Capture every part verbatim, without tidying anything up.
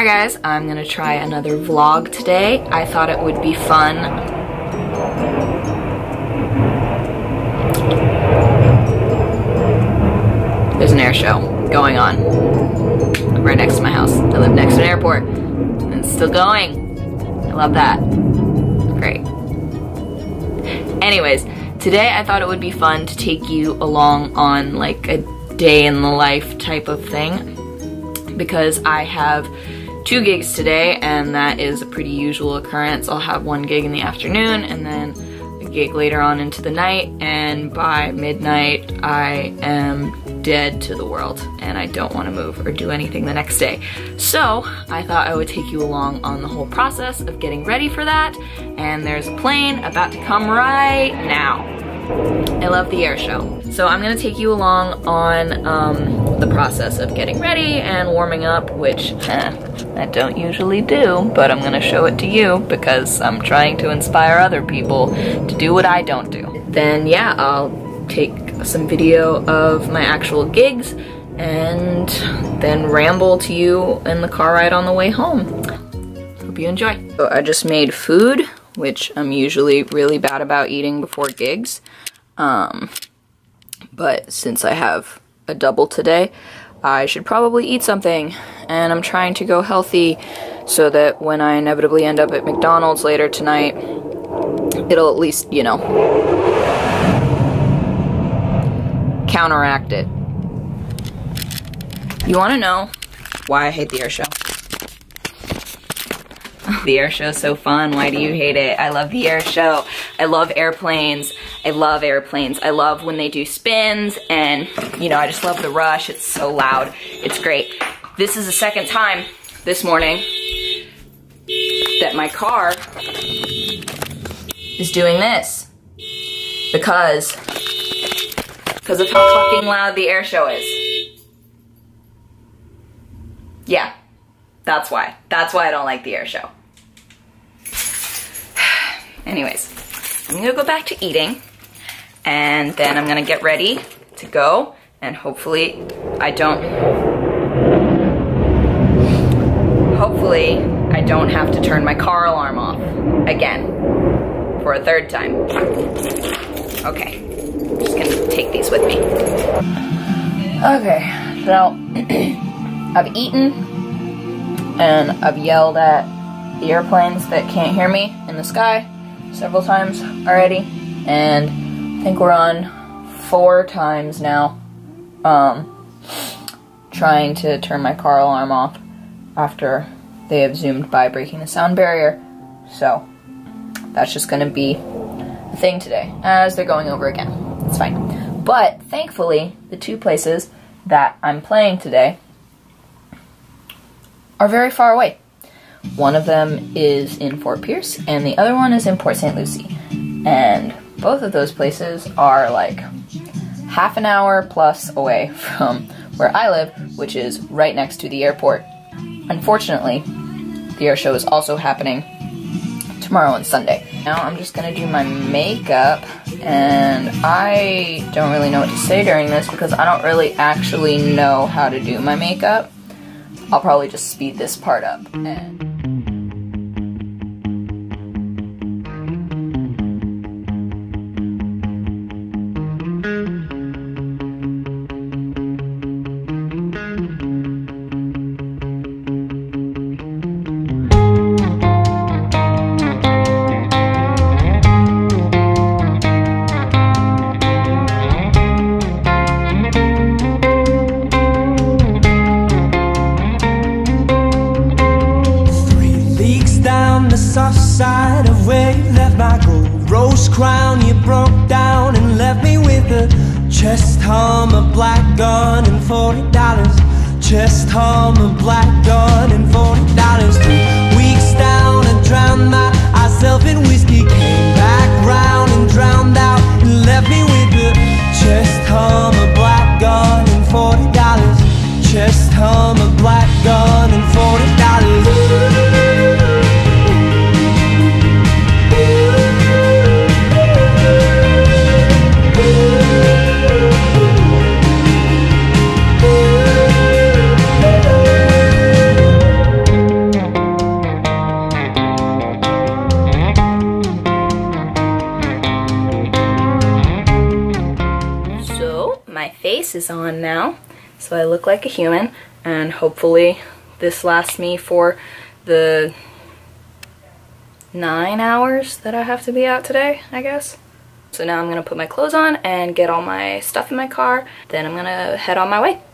Hi guys, I'm gonna try another vlog today. I thought it would be fun. There's an air show going on right next to my house. I live next to an airport and it's still going. I love that. Great. Anyways, today I thought it would be fun to take you along on like a day in the life type of thing, because I have two gigs today and that is a pretty usual occurrence. I'll have one gig in the afternoon and then a gig later on into the night, and by midnight I am dead to the world and I don't want to move or do anything the next day. So I thought I would take you along on the whole process of getting ready for that, and there's a plane about to come right now. I love the air show. So I'm gonna take you along on um, the process of getting ready and warming up, which eh, I don't usually do, but I'm gonna show it to you because I'm trying to inspire other people to do what I don't do. Then yeah, I'll take some video of my actual gigs and then ramble to you in the car ride on the way home. Hope you enjoy. So I just made food, which I'm usually really bad about eating before gigs. Um, but since I have a double today, I should probably eat something, and I'm trying to go healthy so that when I inevitably end up at McDonald's later tonight, it'll at least, you know, counteract it. You want to know why I hate the air show? The air show's so fun. Why do you hate it? I love the air show. I love airplanes. I love airplanes. I love when they do spins, and you know, I just love the rush. It's so loud. It's great. This is the second time this morning that my car is doing this because because of how fucking loud the air show is. Yeah, that's why. That's why I don't like the air show. Anyways, I'm gonna go back to eating, and then I'm gonna get ready to go, and hopefully I don't, hopefully I don't have to turn my car alarm off again for a third time. Okay, I'm just gonna take these with me. Okay, so I've eaten and I've yelled at the airplanes that can't hear me in the sky several times already, and I think we're on four times now um, trying to turn my car alarm off after they have zoomed by breaking the sound barrier. So that's just gonna be a thing today as they're going over again. It's fine. But thankfully, the two places that I'm playing today are very far away. One of them is in Fort Pierce, and the other one is in Port Saint Lucie. And both of those places are like half an hour plus away from where I live, which is right next to the airport. Unfortunately, the air show is also happening tomorrow and Sunday. Now I'm just gonna do my makeup, and I don't really know what to say during this because I don't really actually know how to do my makeup. I'll probably just speed this part up. And soft side of where you left my gold rose crown. You broke down and left me with a chest hum, a black gun, and forty dollars. Chest hum, a black gun, and forty dollars. Three weeks down, I drowned myself in whiskey. Came back round and drowned out and left me with a chest hum, a black gun, and forty dollars. Chest hum, a black gun, and forty dollars. face is on now, so I look like a human, and hopefully this lasts me for the nine hours that I have to be out today, I guess. So now I'm gonna put my clothes on and get all my stuff in my car, then I'm gonna head on my way.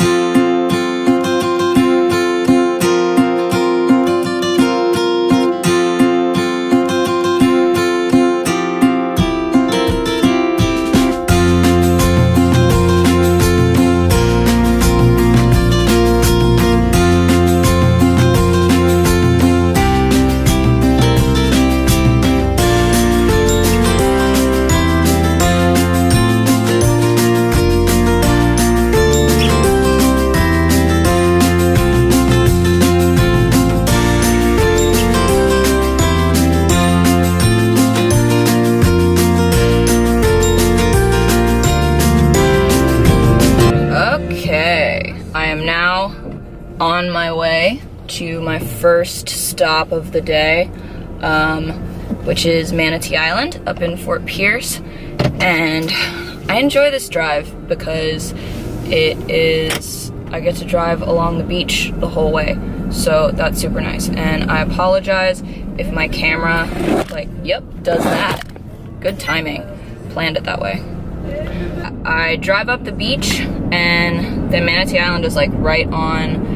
On my way to my first stop of the day, um, which is Manatee Island up in Fort Pierce, and I enjoy this drive because it is, I get to drive along the beach the whole way, so that's super nice. And I apologize if my camera, like, yep, does that. Good timing, planned it that way. I drive up the beach, and then Manatee Island is like right on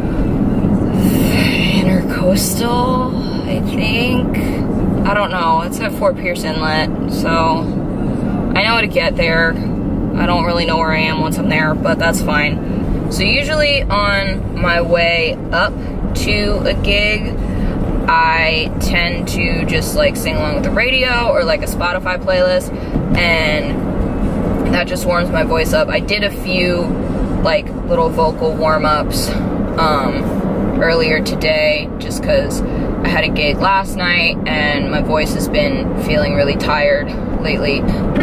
Coastal, I think. I don't know. It's at Fort Pierce Inlet, so I know how to get there. I don't really know where I am once I'm there, but that's fine. So usually on my way up to a gig, I tend to just like sing along with the radio or like a Spotify playlist, and that just warms my voice up. I did a few like little vocal warm-ups um, earlier today just because I had a gig last night and my voice has been feeling really tired lately.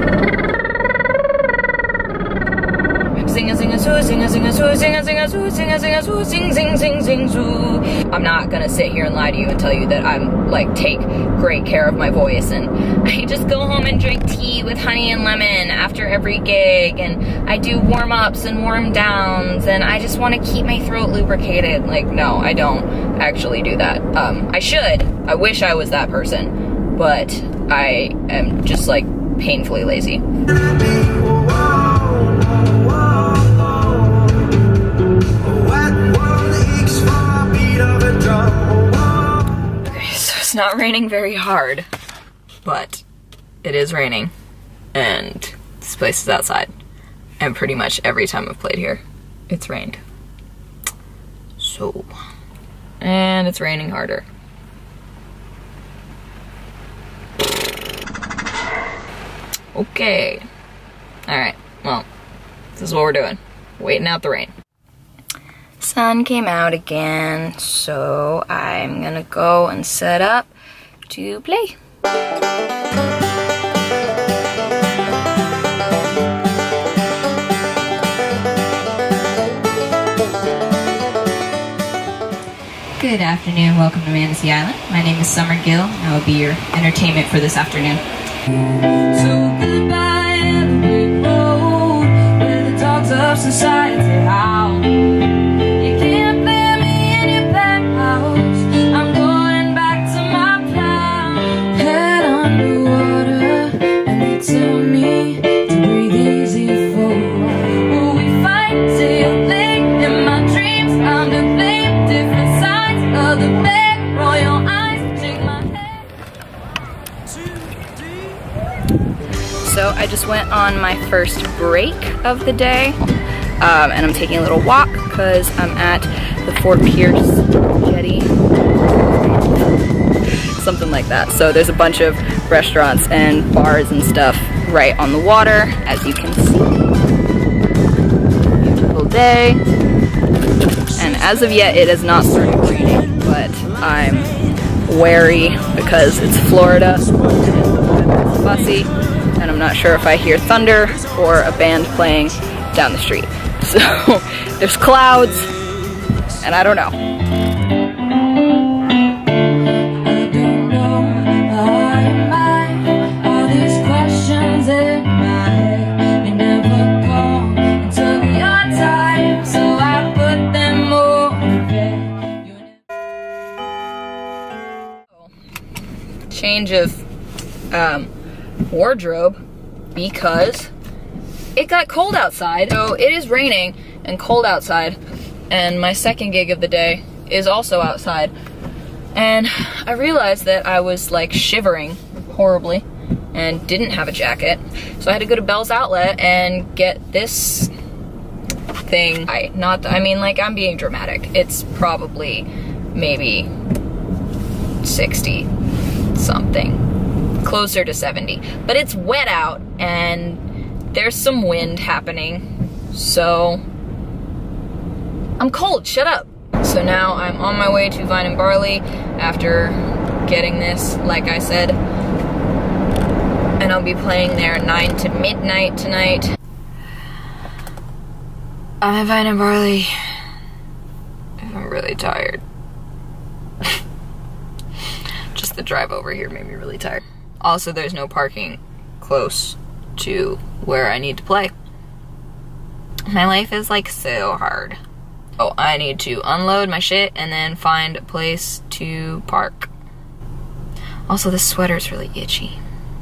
Sing a sing a soo, sing a sing a soo, sing a sing a soo, sing a sing a soo, sing sing sing sing soo. I'm not gonna sit here and lie to you and tell you that I'm like take great care of my voice and I just go home and drink tea with honey and lemon after every gig, and I do warm-ups and warm-downs, and I just want to keep my throat lubricated. Like, no, I don't actually do that. Um, I should. I wish I was that person, but I am just like painfully lazy. It's not raining very hard, but it is raining, and this place is outside, and pretty much every time I've played here, it's rained. So, and it's raining harder. Okay. Alright, well, this is what we're doing. Waiting out the rain. Sun came out again, so I'm gonna go and set up to play. Good afternoon, welcome to Manatee Island. My name is Summer Gill, and I will be your entertainment for this afternoon. So goodbye, Yellowbrick Road, where the dogs of society howl. You can't bear me in your penthouse. I'm going back to my plow. Head underwater, and they tell me to breathe easy for a while. Will we fight till you're late in my dreams? Under blame, different sides of the bed. Roll your eyes, shake my head. So I just went on my first break of the day, um, and I'm taking a little walk because I'm at the Fort Pierce jetty, something like that. So there's a bunch of restaurants and bars and stuff right on the water, as you can see. Beautiful day, and as of yet it has not started raining, but I'm wary because it's Florida and the weather's fussy, and I'm not sure if I hear thunder or a band playing down the street. So there's clouds, and I don't know. All these questions in my head, they never come until change of um, wardrobe because it got cold outside. So it is raining and cold outside, and my second gig of the day is also outside. And I realized that I was like shivering horribly and didn't have a jacket. So I had to go to Bell's Outlet and get this thing. I not I mean, like, I'm being dramatic. It's probably maybe sixty something, closer to seventy. But it's wet out and there's some wind happening, so I'm cold, shut up. So now I'm on my way to Vine and Barley after getting this, like I said, and I'll be playing there nine to midnight tonight. I'm at Vine and Barley. I'm really tired. Just the drive over here made me really tired. Also, there's no parking close to where I need to play. My life is like so hard. Oh, I need to unload my shit and then find a place to park. Also, this sweater's really itchy.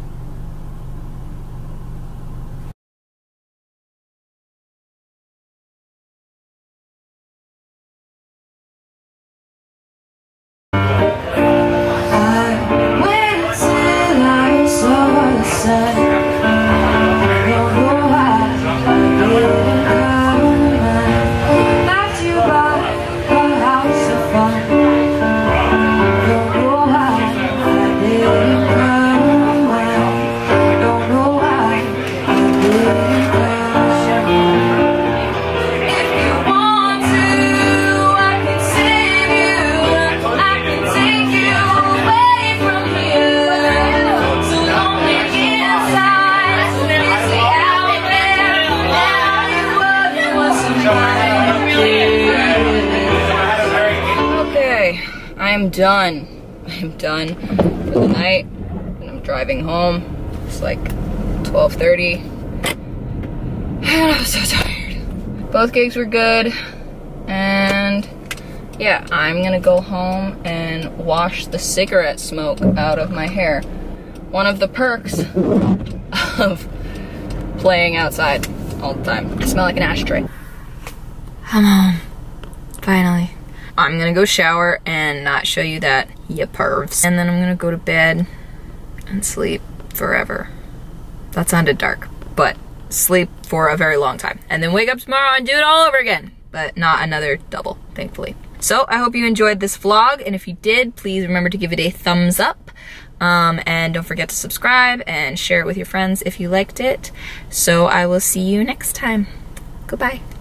I'm done. I'm done for the night, and I'm driving home. It's like twelve thirty. I'm so tired. Both gigs were good, and yeah, I'm gonna go home and wash the cigarette smoke out of my hair. One of the perks of playing outside all the time. I smell like an ashtray. I'm home, finally. I'm gonna go shower and not show you that, ya pervs. And then I'm gonna go to bed and sleep forever. That sounded dark, but sleep for a very long time. And then wake up tomorrow and do it all over again, but not another double, thankfully. So I hope you enjoyed this vlog, and if you did, please remember to give it a thumbs up. Um, and don't forget to subscribe and share it with your friends if you liked it. So I will see you next time. Goodbye.